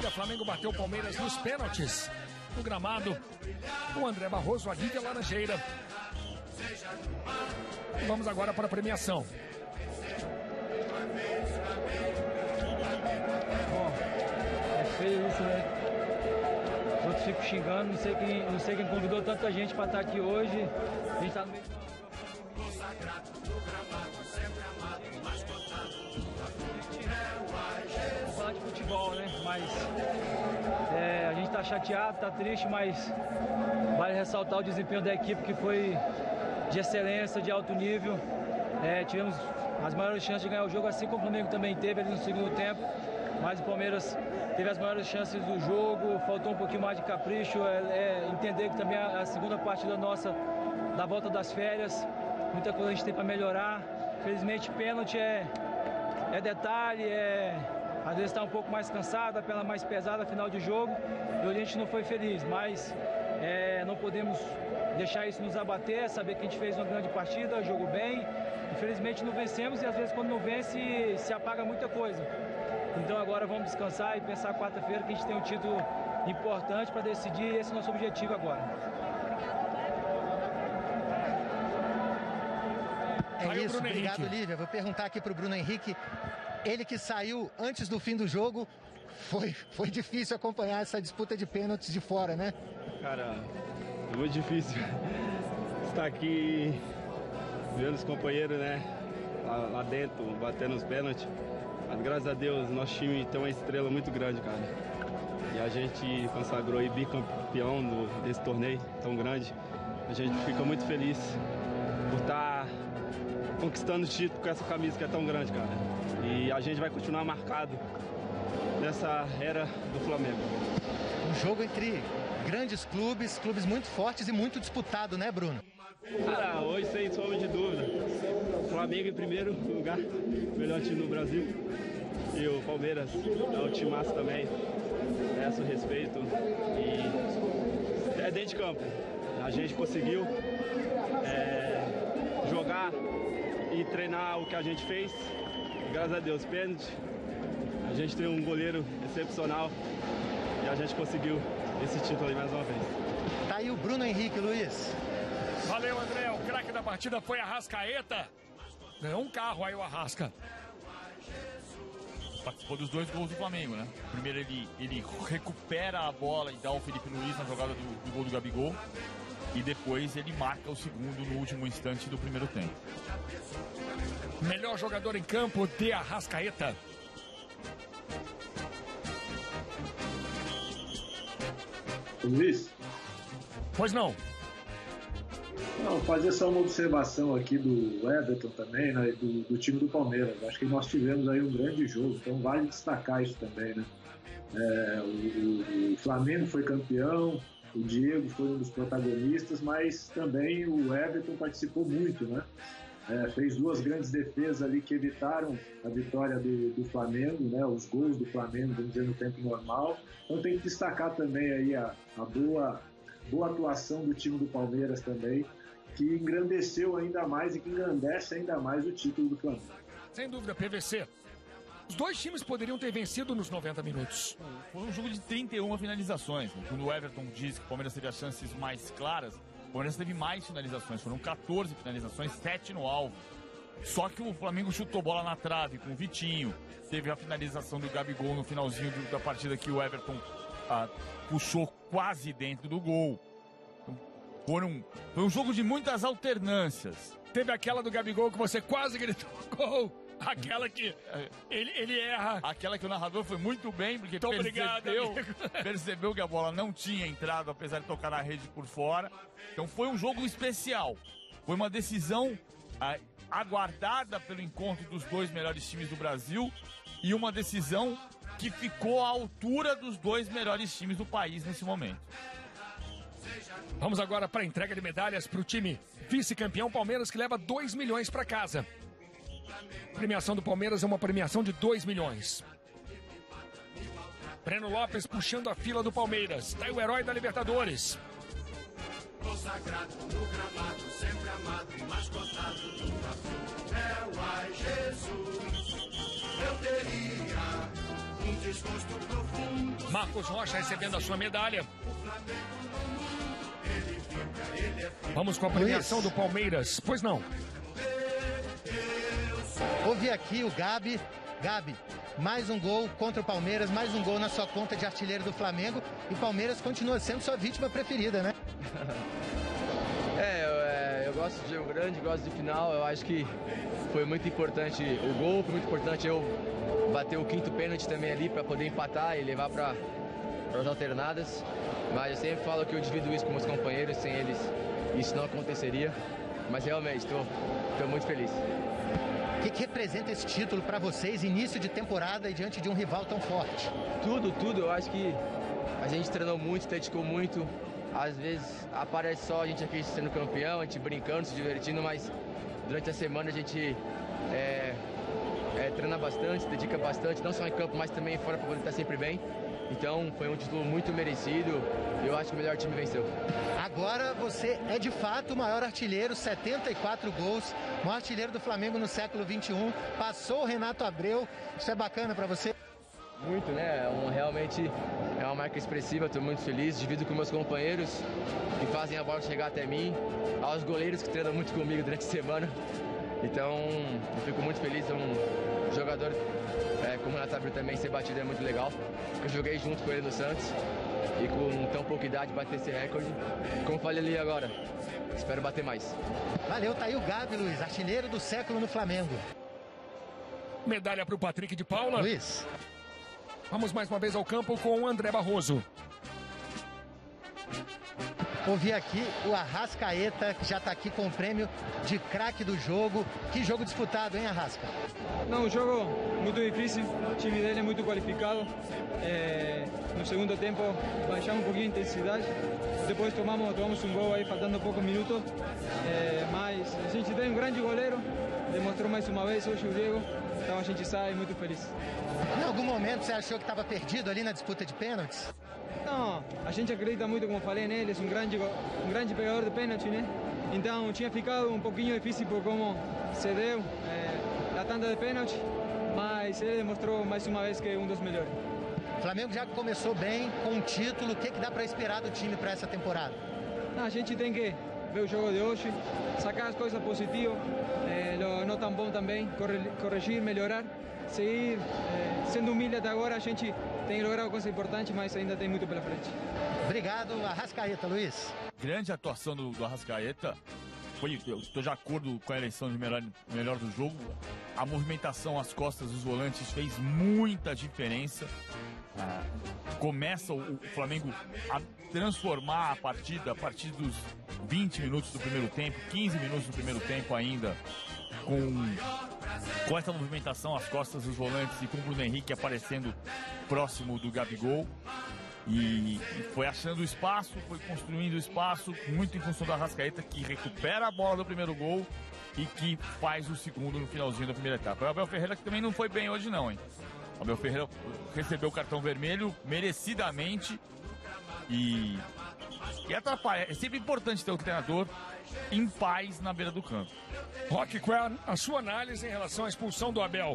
partida, Flamengo bateu o Palmeiras nos pênaltis. No gramado, o André Barroso, a Lívia Laranjeira. E vamos agora para a premiação. Bom, é feio isso, né? Os outros ficam xingando, não sei quem convidou tanta gente para estar aqui hoje. A gente tá no meio de Vamos falar de futebol, né? Mas a gente tá chateado, tá triste, mas vale ressaltar o desempenho da equipe, que foi de excelência, de alto nível. Tivemos as maiores chances de ganhar o jogo, assim como o Flamengo também teve ali no segundo tempo. Mas o Palmeiras teve as maiores chances do jogo, faltou um pouquinho mais de capricho. Entender que também a segunda partida nossa, da volta das férias, muita coisa a gente tem para melhorar. Felizmente, pênalti é detalhe, às vezes está um pouco mais cansado, a perna mais pesada, final de jogo, e hoje a gente não foi feliz, mas não podemos deixar isso nos abater, saber que a gente fez uma grande partida, jogou bem. Infelizmente não vencemos, e às vezes quando não vence se apaga muita coisa. Então agora vamos descansar e pensar quarta-feira que a gente tem um título importante para decidir, e esse é o nosso objetivo agora. É isso, obrigado, Lívia. Vou perguntar aqui para o Bruno Henrique, ele que saiu antes do fim do jogo, foi difícil acompanhar essa disputa de pênaltis de fora, né? Cara, é muito difícil estar aqui vendo os companheiros, né, lá dentro, batendo os pênaltis. Mas graças a Deus, nosso time tem uma estrela muito grande, cara. E a gente consagrou aí bicampeão desse torneio tão grande. A gente fica muito feliz por estar conquistando o título com essa camisa que é tão grande, cara. E a gente vai continuar marcado nessa era do Flamengo. Um jogo entre grandes clubes muito fortes e muito disputado, né, Bruno? Cara, hoje sem sombra de dúvida. Flamengo em primeiro lugar, melhor time do Brasil. E o Palmeiras é um timaço também. Peço respeito. E dentro de campo. A gente conseguiu jogar e treinar o que a gente fez. Graças a Deus, pênalti. A gente tem um goleiro excepcional e a gente conseguiu esse título aí mais uma vez. Tá aí o Bruno Henrique, Luiz. Valeu, André. O craque da partida foi Arrascaeta. Ganhou um carro aí o Arrasca. Participou dos 2 gols do Flamengo, né? Primeiro ele recupera a bola e dá ao Felipe Luiz na jogada do gol do Gabigol. E depois ele marca o segundo no último instante do primeiro tempo. Melhor jogador em campo de Arrascaeta. Luiz? Pois não. Não, fazer só uma observação aqui do Everton também, né, do time do Palmeiras. Acho que nós tivemos aí um grande jogo, então vale destacar isso também, né? O Flamengo foi campeão, o Diego foi um dos protagonistas, mas também o Everton participou muito, né? Fez 2 grandes defesas ali que evitaram a vitória do Flamengo, né? Os gols do Flamengo, vamos dizer, no tempo normal. Então tem que destacar também aí a boa atuação do time do Palmeiras também, que engrandeceu ainda mais e que engrandece ainda mais o título do Flamengo. Sem dúvida, PVC. Os 2 times poderiam ter vencido nos 90 minutos. Foi um jogo de 31 finalizações. Quando o Everton diz que o Palmeiras teve as chances mais claras, o Palmeiras teve mais finalizações. Foram 14 finalizações, 7 no alvo. Só que o Flamengo chutou bola na trave com o Vitinho. Teve a finalização do Gabigol no finalzinho da partida que o Everton puxou quase dentro do gol. Foi um jogo de muitas alternâncias. Teve aquela do Gabigol que você quase gritou gol. Aquela que ele erra. Aquela que o narrador foi muito bem, porque percebeu que a bola não tinha entrado, apesar de tocar na rede por fora. Então foi um jogo especial. Foi uma decisão aguardada pelo encontro dos 2 melhores times do Brasil e uma decisão que ficou à altura dos 2 melhores times do país nesse momento. Vamos agora para a entrega de medalhas para o time vice-campeão Palmeiras, que leva 2 milhões para casa. A premiação do Palmeiras é uma premiação de 2 milhões. Breno Lopes puxando a fila do Palmeiras. Tá aí o herói da Libertadores. Consagrado no gramado, sempre amado e mais gostado do Brasil. É o Ai Jesus. Eu teria um Marcos Rocha recebendo a sua medalha. Vamos com a premiação do Palmeiras. Pois não. Ouvi aqui o Gabi. Gabi, mais um gol contra o Palmeiras, mais um gol na sua conta de artilheiro do Flamengo. E o Palmeiras continua sendo sua vítima preferida, né? Eu gosto de jogo grande, gosto de final. Eu acho que foi muito importante o gol, foi muito importante eu bater o quinto pênalti também ali para poder empatar e levar para as alternadas. Mas eu sempre falo que eu divido isso com meus companheiros, sem eles isso não aconteceria. Mas realmente estou muito feliz. O que representa esse título para vocês, início de temporada e diante de um rival tão forte? Tudo. Eu acho que a gente treinou muito, dedicou muito. Às vezes aparece só a gente aqui sendo campeão, a gente brincando, se divertindo, mas durante a semana a gente treina bastante, se dedica bastante, não só em campo, mas também fora para poder estar sempre bem. Então foi um título muito merecido e eu acho que o melhor time venceu. Agora você é de fato o maior artilheiro, 74 gols, maior artilheiro do Flamengo no século XXI, passou o Renato Abreu, isso é bacana para você? Muito, né? Realmente é uma marca expressiva, estou muito feliz, divido com meus companheiros que fazem a bola chegar até mim, aos goleiros que treinam muito comigo durante a semana. Então eu fico muito feliz, é um jogador como o Renato Abreu também, ser batido é muito legal. Eu joguei junto com ele no Santos e com tão pouca idade bater esse recorde. Como falei ali agora, espero bater mais. Valeu, tá aí o Gabi, Luiz, artilheiro do século no Flamengo. Medalha para o Patrick de Paula. Luiz. Vamos mais uma vez ao campo com o André Barroso. Ouvi aqui o Arrascaeta, que já está aqui com o prêmio de craque do jogo. Que jogo disputado, hein, Arrasca? Não, um jogo muito difícil. O time dele é muito qualificado. No segundo tempo, baixamos um pouquinho a intensidade. Depois tomamos um gol aí, faltando poucos minutos. Mas a gente tem um grande goleiro. Demonstrou mais uma vez hoje o Diego. Então a gente sai muito feliz. Em algum momento você achou que estava perdido ali na disputa de pênaltis? Não, a gente acredita muito, como falei nele, é um grande pegador de pênalti, né? Então tinha ficado um pouquinho difícil por como se deu a tanda de pênalti, mas ele demonstrou mais uma vez que é um dos melhores. O Flamengo já começou bem com um título, o que dá para esperar do time para essa temporada? Não, a gente tem que ver o jogo de hoje, sacar as coisas positivas, não tão bom também, corrigir, melhorar, seguir sendo humilde até agora. A gente tem logrado coisa importante, mas ainda tem muito pela frente. Obrigado, Arrascaeta, Luiz. Grande atuação do Arrascaeta. Eu estou de acordo com a eleição de melhor do jogo. A movimentação às costas dos volantes fez muita diferença. Começa o Flamengo a transformar a partida a partir dos 20 minutos do primeiro tempo, 15 minutos do primeiro tempo ainda, com essa movimentação às costas dos volantes e com o Bruno Henrique aparecendo próximo do Gabigol. E foi achando espaço, foi construindo espaço, muito em função do Arrascaeta, que recupera a bola do primeiro gol e que faz o segundo no finalzinho da primeira etapa. O Abel Ferreira, que também não foi bem hoje não, hein? O Abel Ferreira recebeu o cartão vermelho merecidamente e atrapalha. É sempre importante ter o treinador em paz na beira do campo. Roque Quern, a sua análise em relação à expulsão do Abel?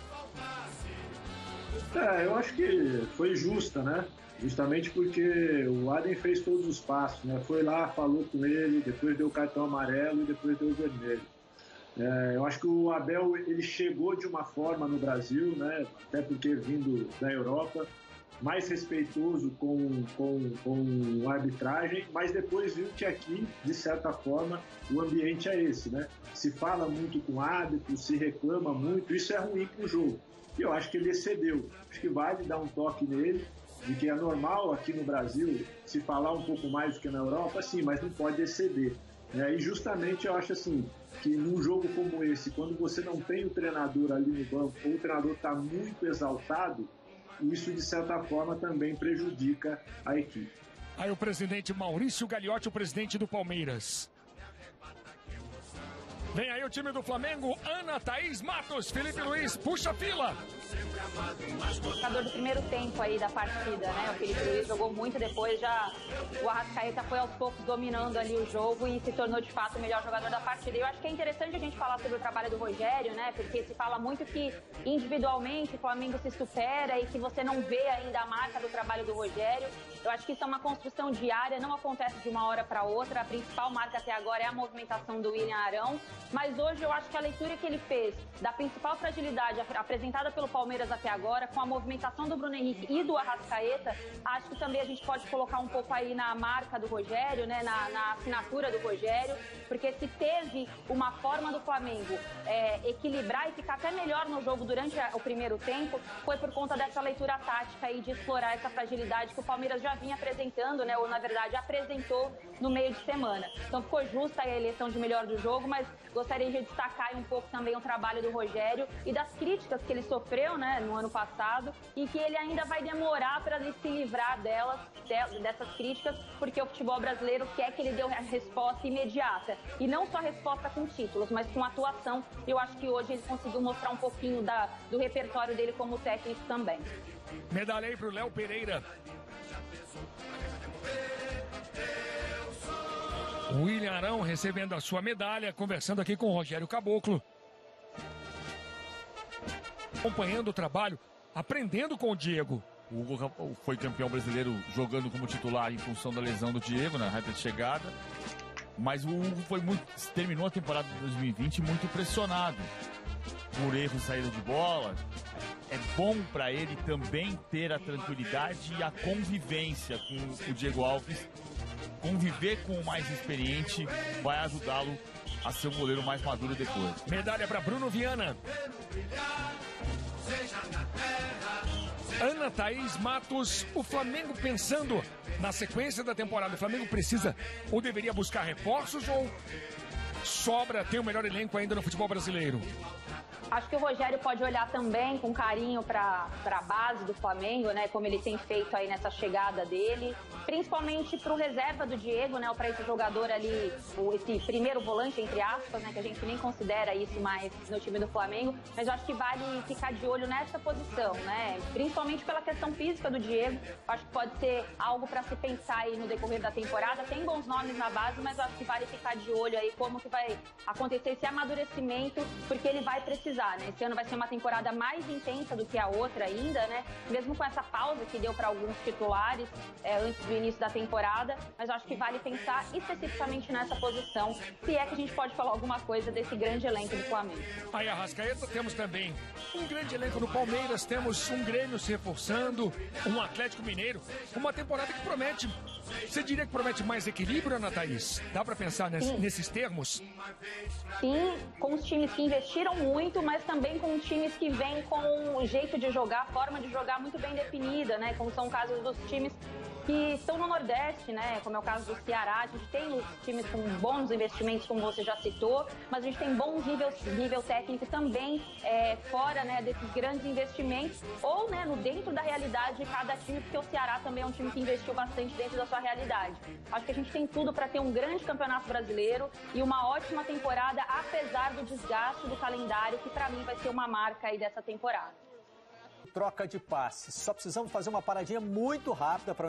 Eu acho que foi justa, né? Justamente porque o Adem fez todos os passos, né? Foi lá, falou com ele, depois deu o cartão amarelo e depois deu o vermelho. Eu acho que o Abel, ele chegou de uma forma no Brasil, né? Até porque vindo da Europa, mais respeitoso com a arbitragem, mas depois viu que aqui, de certa forma, o ambiente é esse, né? Se fala muito com o árbitro, se reclama muito, isso é ruim para o jogo. E eu acho que ele excedeu. Acho que vale dar um toque nele, de que é normal aqui no Brasil se falar um pouco mais do que na Europa, sim, mas não pode exceder. E justamente eu acho assim, que num jogo como esse, quando você não tem o treinador ali no banco, ou o treinador está muito exaltado, isso de certa forma também prejudica a equipe. Aí o presidente Maurício Gagliotti, o presidente do Palmeiras. Vem aí o time do Flamengo, Ana, Thaís, Matos, Felipe Luiz, puxa a fila. Jogador do primeiro tempo aí da partida, né? O Felipe Luiz jogou muito, depois já o Arrascaeta foi aos poucos dominando ali o jogo e se tornou de fato o melhor jogador da partida. E eu acho que é interessante a gente falar sobre o trabalho do Rogério, né? Porque se fala muito que individualmente o Flamengo se supera e que você não vê ainda a marca do trabalho do Rogério. Eu acho que isso é uma construção diária, não acontece de uma hora para outra. A principal marca até agora é a movimentação do William Arão. Mas hoje eu acho que a leitura que ele fez da principal fragilidade apresentada pelo Palmeiras até agora, com a movimentação do Bruno Henrique e do Arrascaeta, acho que também a gente pode colocar um pouco aí na marca do Rogério, né, na assinatura do Rogério, porque se teve uma forma do Flamengo equilibrar e ficar até melhor no jogo durante o primeiro tempo, foi por conta dessa leitura tática aí de explorar essa fragilidade que o Palmeiras já vinha apresentando, né, ou na verdade apresentou no meio de semana. Então ficou justa a eleição de melhor do jogo, mas gostaria de destacar um pouco também o trabalho do Rogério e das críticas que ele sofreu, né, no ano passado, e que ele ainda vai demorar para se livrar dessas críticas, porque o futebol brasileiro quer que ele dê a resposta imediata. E não só resposta com títulos, mas com atuação. Eu acho que hoje ele conseguiu mostrar um pouquinho do repertório dele como técnico também. Medalha aí pro Léo Pereira. William Arão recebendo a sua medalha, conversando aqui com o Rogério Caboclo. Acompanhando o trabalho, aprendendo com o Diego. O Hugo foi campeão brasileiro jogando como titular em função da lesão do Diego na reta de chegada. Mas o Hugo terminou a temporada de 2020 muito pressionado por erro de saída de bola. É bom para ele também ter a tranquilidade e a convivência com o Diego Alves. Conviver com o mais experiente vai ajudá-lo a ser um goleiro mais maduro depois. Medalha para Bruno Viana. Ana, Thaís, Matos, o Flamengo pensando na sequência da temporada, o Flamengo precisa ou deveria buscar reforços ou sobra ter o melhor elenco ainda no futebol brasileiro? Acho que o Rogério pode olhar também com carinho para a base do Flamengo, né? Como ele tem feito aí nessa chegada dele, principalmente para o reserva do Diego, né? Para esse jogador ali, esse primeiro volante, entre aspas, né? Que a gente nem considera isso mais no time do Flamengo, mas eu acho que vale ficar de olho nessa posição, né? Principalmente pela questão física do Diego. Acho que pode ser algo para se pensar aí no decorrer da temporada. Tem bons nomes na base, mas eu acho que vale ficar de olho aí como que vai acontecer esse amadurecimento, porque ele vai precisar. Né? Esse ano vai ser uma temporada mais intensa do que a outra ainda, né? Mesmo com essa pausa que deu para alguns titulares antes do início da temporada, mas eu acho que vale pensar especificamente nessa posição, se é que a gente pode falar alguma coisa desse grande elenco do Flamengo. Aí, Arrascaeta, temos também um grande elenco no Palmeiras, temos um Grêmio se reforçando, um Atlético Mineiro, uma temporada que promete, você diria que promete mais equilíbrio, Ana Thaís? Dá para pensar nesses termos? Sim, com os times que investiram muito, mas também com times que vêm com o jeito de jogar, forma de jogar muito bem definida, né? Como são casos dos times que estão no Nordeste, né? Como é o caso do Ceará. A gente tem os times com bons investimentos, como você já citou, mas a gente tem bons nível técnico também fora, né, desses grandes investimentos, ou, né, dentro da realidade de cada time, porque o Ceará também é um time que investiu bastante dentro da sua realidade. Acho que a gente tem tudo para ter um grande campeonato brasileiro e uma ótima temporada, apesar do desgaste do calendário, que para mim vai ser uma marca aí dessa temporada. Troca de passes. Só precisamos fazer uma paradinha muito rápida para